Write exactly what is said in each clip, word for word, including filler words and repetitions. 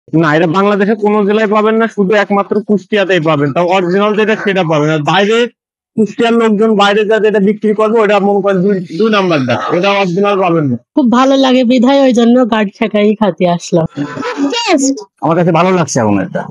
না, এটা বাংলাদেশে কোনো জেলায় পাবেন না, শুধু একমাত্র কুষ্টিয়াতেই পাবেন। তাও অরিজিনাল যেটা সেটা পাবেন। আর বাইরে কুষ্টিয়ার লোকজন বাইরে যা যেটা বিক্রি করবে ওটা মনে করেন দুই দুই নাম্বারটা, ওটা অরিজিনাল পাবেন না। খুব ভালো লাগে বিধায় ওই জন্য গাড়ি ছাকাই খাতে আসলাম। আমার কাছে ভালো লাগছে এখন এটা।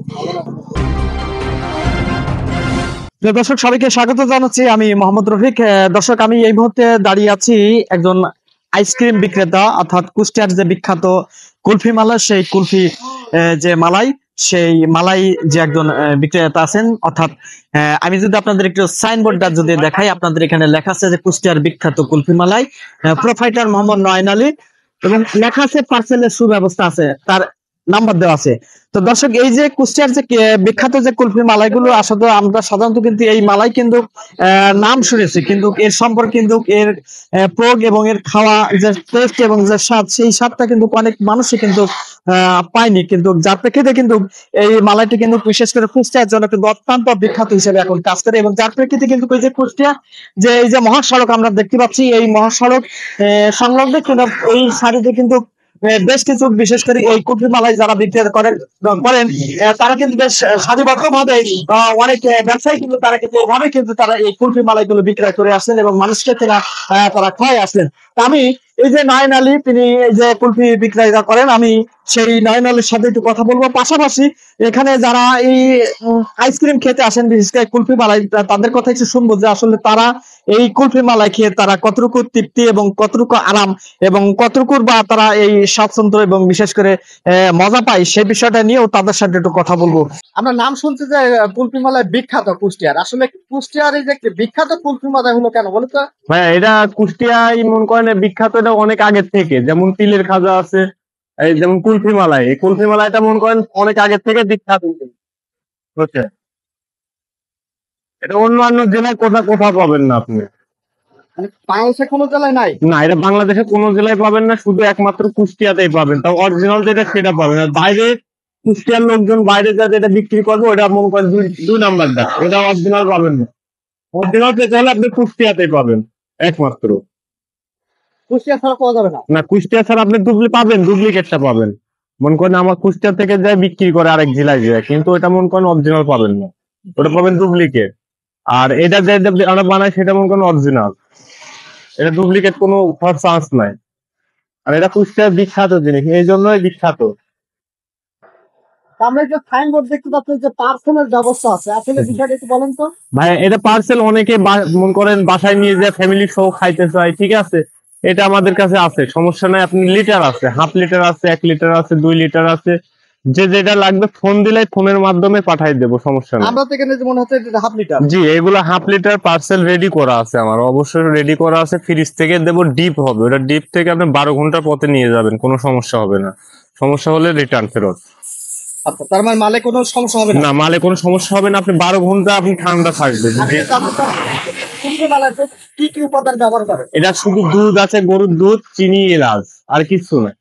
প্রিয় দর্শক, সবাইকে স্বাগত জানাচ্ছি। আমি মোহাম্মদ রফিক। আহ, দর্শক, আমি এই মুহূর্তে দাঁড়িয়ে আছি একজন আইসক্রিম বিক্রেতা, অর্থাৎ কুষ্টিয়ার যে বিখ্যাত কুলফি মালাই, সেই কুলফি আহ, যে মালাই, সেই মালাই যে একজন আহ, বিক্রেতা আছেন। অর্থাৎ আহ, আমি যদি আপনাদের একটু সাইনবোর্ডটা যদি দেখাই, আপনাদের এখানে লেখা আছে যে কুষ্টিয়ার বিখ্যাত কুলফি মালাই, প্রোপাইটার মোহাম্মদ নয়ন আলী, এবং লেখা আছে পার্সেলের সুব্যবস্থা আছে, তার নাম্বার দেওয়া আছে। তো দর্শক, এই যে কুষ্টিয়ার যে কে- বিখ্যাত যে কুলফি মালাইগুলো, আসলে আমরা সাধারণত কিন্তু এই মালাই কিন্তু আহ, নাম শুনেছি, কিন্তু এর সম্পর্কে কিন্তু এর আহ, প্রয়োগ এবং এর খাওয়া যে টেস্ট এবং যে স্বাদ, সেই স্বাদটা কিন্তু অনেক মানুষই কিন্তু আহ, পায়নি। কিন্তু যার প্রেক্ষিতে কিন্তু এই মালাইটি কিন্তু বিশেষ করে কুষ্টিয়ার জন্য কিন্তু অত্যন্ত বিখ্যাত হিসেবে এখন কাজ করে, এবং যার প্রেক্ষিতে কিন্তু এই যে কুষ্টিয়া যে এই যে মহাসড়ক আমরা দেখতে পাচ্ছি, এই মহাসড়ক আহ, সংলগ্ন কিন্তু এই সারিতে কিন্তু আহ, বেশ কিছু, বিশেষ করে এই কুলফি মালাই যারা বিক্রি করেন করেন আহ, তারা কিন্তু বেশ সারিবদ্ধ ভাবে অনেক আহ, ব্যবসায়ী কিন্তু তারা কিন্তু এভাবে কিন্তু তারা এই কুলফি মালাই গুলো বিক্রয় করে আসলেন এবং মানুষকে তারা আহ, তারা খাওয়াই আসলেন। তা আমি এই যে নয়ন আলী, তিনি এই যে কুলফি বিক্রয়টা করেন, আমি সেই নয়ন আলীর সাথে একটু কথা বলবো। পাশাপাশি এখানে যারা এই আইসক্রিম খেতে আসেন, বিশেষ করে কুলফি মালাই, তা- তাদের কথা একটু শুনবো যে আসলে তারা এই কুলফি মালাই খেয়ে তারা কতটুকু তৃপ্তি এবং কতটুকু আরাম এবং কতটুকু বা তারা এই স্বাচ্ছন্দ্য এবং বিশেষ করে আহ, মজা পায়, সেই বিষয়টা নিয়েও তাদের সাথে একটু কথা বলবো। আমরা নাম শুনছি যে কুলফি মালাই বিখ্যাত কুষ্টিয়ার, আসলে কুষ্টিয়ার এই যে বিখ্যাত কুলফি মালাই হলো কেন বলো তো? ভাইয়া, এটা কুষ্টিয়ায় মনে করেন বিখ্যাত, এটা অনেক আগের থেকে। যেমন তিলের খাজা আছে, এই যেমন কুলফি মালাই, এই কুলফি মালাইটা মনে করেন অনেক আগের থেকে বিখ্যাত, বুঝছেন? এটা অন্যান্য জেলায় কোথাও কোথাও পাবেন না আপনি। মানে বাংলাদেশে কোনো জেলায় নাই? না, এটা বাংলাদেশে কোনো জেলায় পাবেন না, শুধু একমাত্র কুষ্টিয়াতেই পাবেন। তাও অরিজিনাল যেটা সেটা পাবেন। আর বাইরে কুষ্টিয়ার লোকজন বাইরে যা যেটা বিক্রি করবে ওটা মনে করেন দুই দুই নাম্বারটা, ওটা অরিজিনাল পাবেন না। অরিজিনাল পেতে হলে আপনি কুষ্টিয়াতেই পাবেন একমাত্র। কুষ্টিয়া ছাড়া পাওয়া যাবে না? না, কুষ্টিয়া ছাড়া আপনি ডুপ্লি পাবেন, ডুপ্লিকেটটা পাবেন। মনে করেন আমার কুষ্টিয়া থেকে যায় বিক্রি করে আরেক জেলায় যায়, কিন্তু ওটা মনে করেন অরিজিনাল পাবেন না, ওটা পাবেন ডুপ্লিকেট। আর এটা যে যে আমরা বানাই সেটা মনে করেন অরিজিনাল, এটা ডুপ্লিকেট কোনো চান্স নাই। আর এটা কুষ্টিয়ার বিখ্যাত জিনিস, এই জন্যই বিখ্যাত। আমরা যে সাইনবোর্ড দেখতে পাচ্ছি যে পার্সেলের ব্যবস্থা আছে, আসলে বিষয়টা একটু বলেন তো। ভাই, এটা পার্সেল অনেকে বা- মনে করেন বাসায় নিয়ে যায়, ফ্যামিলি সহ খাইতে চায়, ঠিক আছে, এটা আমাদের কাছে আছে, সমস্যা নাই। আপনি লিটার আছে, হাফ লিটার আছে, এক লিটার আছে, দুই লিটার আছে, যে যেটা লাগবে ফোন দিলে ফোনের মাধ্যমে পাঠাই দেবো, সমস্যা নেই। আমরা তো এখানে যে মনে হচ্ছে হাফ লিটার। জি, এগুলো হাফ লিটার পার্সেল রেডি করা আছে আমার, অবশ্যই রেডি করা আছে। ফ্রিজ থেকে দেবো, ডিপ হবে ওটা, ডিপ থেকে আপনি বারো ঘন্টার পথে নিয়ে যাবেন, কোনো সমস্যা হবে না। সমস্যা হলে রিটার্ন ফেরত। আচ্ছা, তার মানে মালে কোনো সমস্যা হবে না? না, মালে কোনো সমস্যা হবে না, আপনি বারো ঘন্টা আপনি ঠান্ডা থাকবেন। কুলফি মালাইতে কি কি উপাদান ব্যবহার করে? এটা শুধু দুধ আছে, গরুর দুধ, চিনি, এলাচ, আর কিছু না।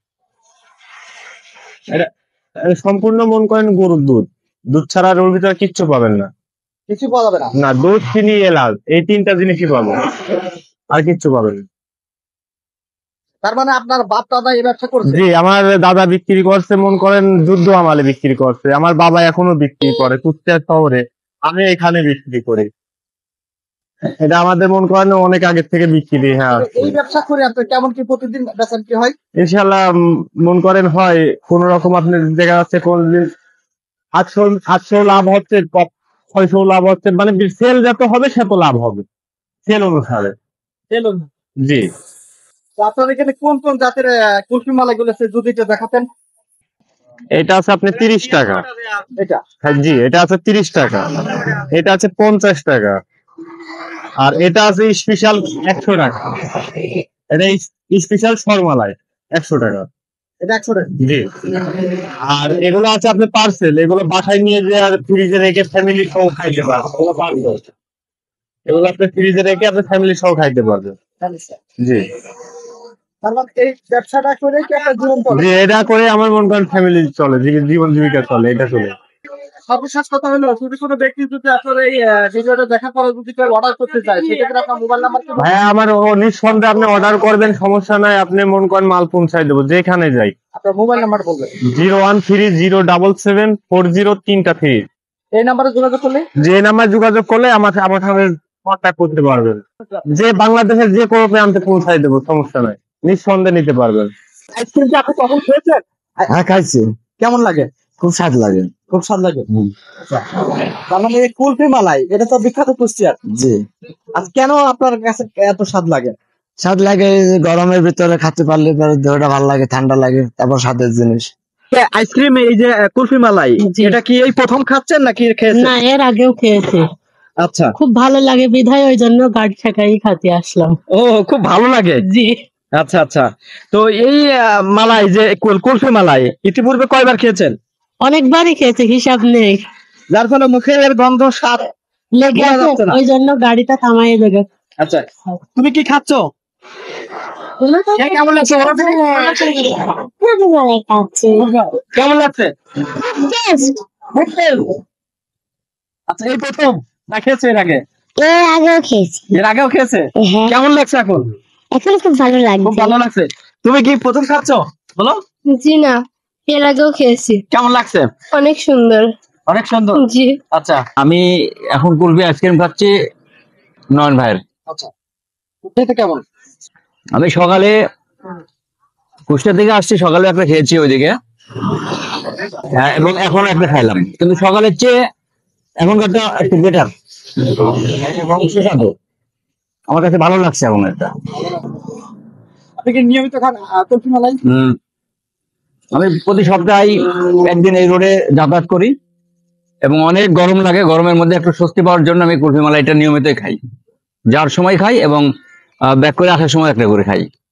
এটা এটা সম্পূর্ণ মন করেন গরুর দুধ, দুধ ছাড়া আর ওর ভিতরে কিচ্ছু পাবেন না। কিছু পাওয়া যাবে না? না, দুধ, চিনি, এলাচ, এই তিনটা জিনিসই পাবেন, আর কিচ্ছু পাবেন না। তার মানে আপনার বাপ দাদা এই ব্যবসা করছে? জি, আমার দাদা বিক্রি করছে, মন করেন যুদ্ধ আমালে বিক্রি করছে, আমার বাবা এখনো বিক্রি করে কুষ্টিয়া শহরে, আমি এখানে বিক্রি করি। এটা আমাদের মন করেন অনেক আগের থেকে বিক্রি। হ্যাঁ, এই ব্যবসা করে আপনার কেমন কি প্রতিদিন বেতন কি হয়? ইনশাল্লাহ উম, মন করেন হয় কোন রকম, আপনার দেখা যাচ্ছে কোন দিন আটশো আটশো লাভ হচ্ছে, ক- ছয়শো লাভ হচ্ছে, মানে সেল যত হবে সেত লাভ হবে, সেল অনুসারে। চলুন, জি, তো আপনার এখানে কোন কোন জাতের আহ, কুলফি মালাই গুলো আছে যদি এটা দেখাতেন। এটা আছে আপনি তিরিশ টাকা। এটা হ্যাঁ, জি, এটা আছে তিরিশ টাকা, এটা আছে পঞ্চাশ টাকা, আর এটা আছে স্পেশাল একশো টাকা। এটা স্পেশাল সরমালাই একশো টাকা। এটা একশো টাকা। জি, আর এগুলো আছে আপনি পার্সেল, এগুলো বাসায় নিয়ে যে আর ফ্রিজে রেখে ফ্যামিলি সহ খাইতে পারবেন, এগুলো পার্সেল। এগুলো আপনি ফ্রিজে রেখে আপনি ফ্যামিলি সহ খাইতে পারবেন। জি, তার মানে এই ব্যবসাটা করে কি আপনার জীবন চলে? জি, এটা করে আমার মন করেন ফ্যামিলি চলে, জী- জীবন জীবিকা চলে, এটা চলে। সর্বশেষ কথা হলো যদি কোনো ব্যক্তি যদি আপনার এই আহ, ভিডিওটা দেখার পরে যদি কেউ অর্ডার করতে চায় সেক্ষেত্রে আপনার মোবাইল নাম্বার কি ভাইয়া আমার ও নিঃসন্দেহে আপনি অর্ডার করবেন, সমস্যা নাই, আপনি মন করেন মাল পৌঁছাই দেবো যেখানে যাই। আপনার মোবাইল নাম্বার বলবেন। Zero one three zero double seven four zero তিনটা থ্রি। এই নাম্বারে যোগাযোগ করলে যে নাম্বার যোগাযোগ করলে আমার আমার সঙ্গে কন্ট্যাক্ট করতে পারবেন। যে বাংলাদেশের যে কোনো প্রান্তে পৌঁছাই দেবো, সমস্যা নাই, নিঃসন্দেহে নিতে পারবেন। আইসক্রিম কি আপনি কখন খেয়েছেন? হ্যাঁ খাইছি, কেমন লাগে? খুব স্বাদ লাগে। খুব স্বাদ লাগে। আচ্ছা। তার মানে এই কুলফি মালাই এটা তো বিখ্যাত কুষ্টিয়ার। জি, আজ কেন আপনার কাছে এত স্বাদ লাগে? স্বাদ লাগে এই যে গরমের ভিতরে খেতে পারলে পরে দেহটা ভালো লাগে, ঠান্ডা লাগে, তারপর স্বাদের জিনিস। আইসক্রিম এই যে কুলফি মালাই জি। এটা কি এই প্রথম খাচ্ছেন নাকি খেয়েছেন? না, এর আগেও খেয়েছি, আচ্ছা। খুব ভালো লাগে বিধায় ওই জন্য গাড়ি ছেঁকাই খাতে আসলাম। ও খুব ভালো লাগে। জি, আচ্ছা আচ্ছা। তো এই আহ, মালাই যে কুল- কুলফি মালাই ইতিপূর্বে কয়বার খেয়েছেন? অনেকবারই খেয়েছি, হিসাব নেই, যার ফলে মুখের গন্ধ স্বাদ লেগে বোঝা আছে, যাচ্ছে না। ওই জন্য গাড়িটা থামাই দেবে। আচ্ছা, তুমি কি খাচ্ছ? কেমন লাগছে? কেমন লাগছে? আচ্ছা, এই প্রথম না খেয়েছে এর আগে? এর আগেও খেয়েছি। এর আগেও খেয়েছে? হ্যাঁ, কেমন লাগছে এখন? এখন খুব ভালো খুব লাগছে। ভালো লাগছে। তুমি কি প্রথম খাচ্ছ? বলো জি না, এর আগেও খেয়েছি, কেমন লাগছে? অনেক সুন্দর। অনেক সুন্দর। জি, আচ্ছা আমি এখন কুলফি আইসক্রিম খাচ্ছি নয়ন ভাইয়ের। আচ্ছা, খেতে কেমন? আমি সকালে কুষ্টিয়া থেকে আসছি, সকালে একটা খেয়েছি ওইদিকে, হ্যাঁ, এবং এখন একটা খাইলাম, কিন্তু সকালের চেয়ে এখনকারটা একটু বেটার এবং সুস্বাদু। আমার কাছে ভালো লাগছে এখন একটা। আপনি কি নিয়মিত খান আহ, কুলফি মালাই? হম আমি প্রতি সপ্তাহে একদিন এই রোডে যাতায়াত করি এবং অনেক গরম লাগে, গরমের মধ্যে একটু স্বস্তি পাওয়ার জন্য আমি কুলফি মালাইটা নিয়মিতই খাই, যার সময় খাই এবং ব্যাক করে আসার সময় একটা করে খাই।